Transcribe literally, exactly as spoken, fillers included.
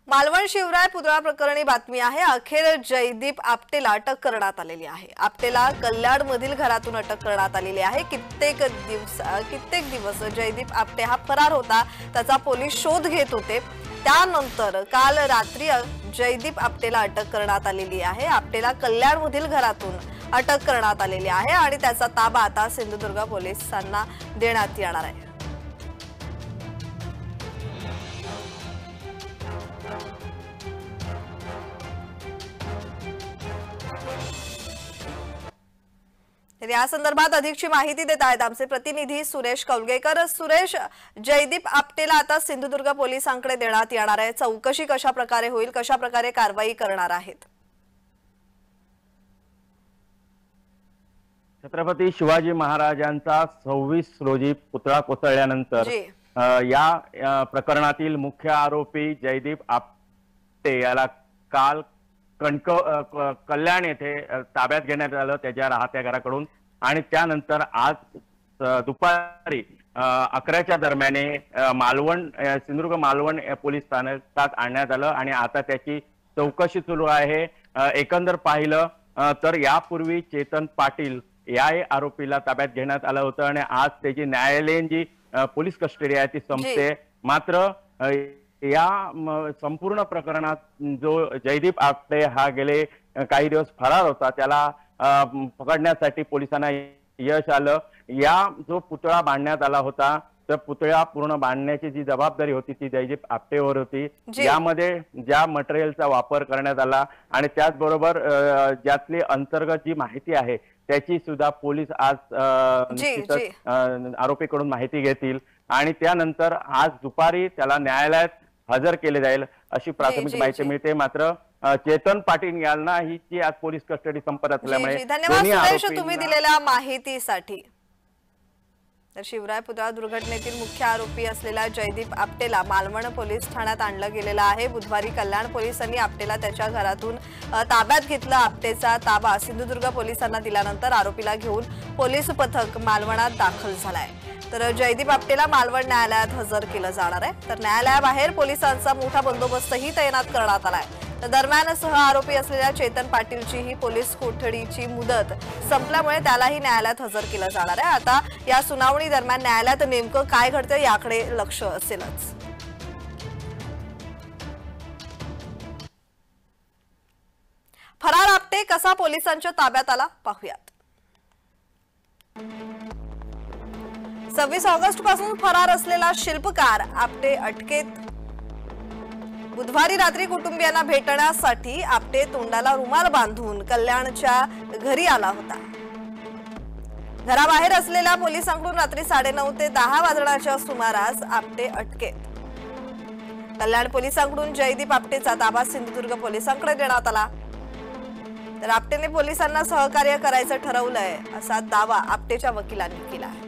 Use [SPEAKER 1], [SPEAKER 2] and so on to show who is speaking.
[SPEAKER 1] मालवण शिवराय पुतळा प्रकरणी बातमी आहे। अखेर जयदीप आपटेला अटक करण्यात आलेली आहे। आपटेला कल्याण मधील घरातून अटक करण्यात आलेली आहे। कित्येक दिवस कित्येक दिवस जयदीप आपटे हा फरार होता, त्याचा पोलीस शोध घेत होते। त्यानंतर काल रात्री जयदीप आपटेला अटक करण्यात आलेली आहे। आपटेला कल्याण मधील घरातून अटक करण्यात आलेली आहे आणि त्याचा ताबा आता सिंधुदुर्ग पोलिसांना देण्यात येणार आहे। या संदर्भात अधिकची माहिती देत आहेत आमचे प्रतिनिधी सुरेश कौलगेकर। सुरेश, जयदीप आपटेला आता सिंधुदुर्ग पोलिसांकडे देण्यात येणार आहे। चौकशी कशा प्रकारे होईल, कशा प्रकारे कारवाई करणार आहेत?
[SPEAKER 2] छत्रपती शिवाजी महाराजांचा सव्वीस रोजी पुतळा कोसळल्यानंतर या प्रकरणातील मुख्य आरोपी जयदीप आपटे याला काल कणक कल्याण येथे ताब्यात घेण्यात आलं त्याच्या राहत्या घराकडून आणि त्यानंतर आज दुपारी अकराच्या दरम्यान मालवण सिंधुदुर्ग मालवण पोलीस स्थानकात आणण्यात आलं आणि आता त्याची चौकशी सुरू आहे। एकंदर पाहिलं तर यापूर्वी चेतन पाटील या आरोपीला ताब्यात घेण्यात आलं होतं आणि आज त्याची न्यायालयीन जी पोलीस कस्टडी आहे ती संपते। मात्र या संपूर्ण प्रकरणात जो जयदीप आपटे हा गेले काही दिवस फरार होता, त्याला पकडण्यासाठी पोलिसांना यश आलं। या जो पुतळा बांधण्यात आला होता तर पुतळा पूर्ण बांधण्याची जी जबाबदारी होती ती जयदीप आपटेवर होती। यामध्ये ज्या मटेरियलचा वापर करण्यात आला आणि त्याचबरोबर ज्यातली अंतर्गत जी माहिती आहे त्याची सुद्धा पोलीस आज आरोपीकडून माहिती घेतील आणि त्यानंतर आज दुपारी त्याला न्यायालयात हजर केले जाईल अशी प्राथमिक माहिती मिळते। मात्र चेतन पाटील यांना ही जी आज पोलीस कस्टडी संपत असल्यामुळे
[SPEAKER 1] धन्यवाद सुरेश तुम्ही दिलेल्या माहितीसाठी। तर शिवराय पुतळा दुर्घटनेतील मुख्य आरोपी असलेला जयदीप आपटेला मालवण पोलीस ठाण्यात आणलं गेलेलं आहे। बुधवारी कल्याण पोलिसांनी आपटेला त्याच्या घरातून ताब्यात घेतलं। आपटेचा ताबा सिंधुदुर्ग पोलिसांना दिल्यानंतर आरोपीला घेऊन पोलीस पथक मालवणात दाखल झालाय। तर जयदीप आपटेला मालवण न्यायालयात हजर केलं जाणार आहे। तर न्यायालयाबाहेर पोलिसांचा मोठा बंदोबस्तही तैनात करण्यात आलाय। तर दरम्यान सह आरोपी असलेल्या चेतन पाटीलची ही पोलीस कोठडीची मुदत संपल्यामुळे त्यालाही न्यायालयात हजर केलं जाणार आहे। आता या सुनावणी दरम्यान न्यायालयात नेमकं काय घडतं याकडे लक्ष असेलच। फरार आपटे कसा पोलिसांच्या ताब्यात आला पाहूयात। सव्वीस ऑगस्ट पासून फरार असलेला शिल्पकार आपटे अटकेत। बुधवारी रात्री कुटुंबियांना भेटण्यासाठी आपटे तोंडाला रुमाल बांधून कल्याणच्या घरी आला होता। घराबाहेर असलेल्या पोलिसांकडून रात्री साडेनऊ ते दहा वाजण्याच्या सुमारास आपटे अटकेत। कल्याण पोलिसांकडून जयदीप आपटेचा ताबा सिंधुदुर्ग पोलिसांकडे देण्यात आला। तर आपटेने पोलिसांना सहकार्य करायचं ठरवलंय असा दावा आपटेच्या वकिलांनी केला आहे।